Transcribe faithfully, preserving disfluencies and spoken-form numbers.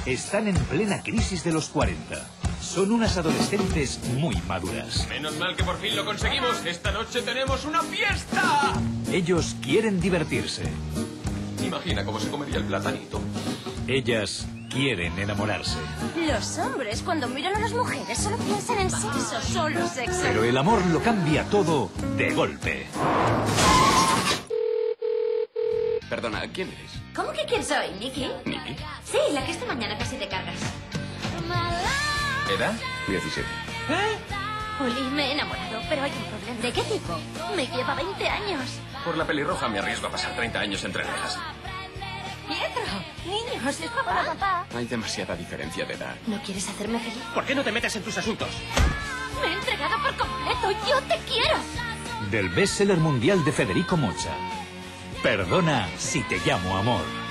están en plena crisis de los cuarenta. Son unas adolescentes muy maduras. Menos mal que por fin lo conseguimos. Esta noche tenemos una fiesta. Ellos quieren divertirse. Imagina cómo se comería el platanito. Ellas quieren enamorarse. Los hombres, cuando miran a las mujeres, solo piensan en sexo, solo sexo. Pero el amor lo cambia todo de golpe. Perdona, ¿quién eres? ¿Cómo que quién soy, Nikki? ¿Nikki? Sí, la que esta mañana casi te cargas. ¿Edad? diecisiete. Uli, me he enamorado, pero hay un problema. ¿De qué tipo? Me lleva veinte años. Por la pelirroja me arriesgo a pasar treinta años entre rejas. Pietro, niños, es papá. papá. Hay demasiada diferencia de edad. ¿No quieres hacerme feliz? ¿Por qué no te metes en tus asuntos? Me he entregado por completo. Yo te quiero. Del bestseller mundial de Federico Mocha. Perdona si te llamo amor.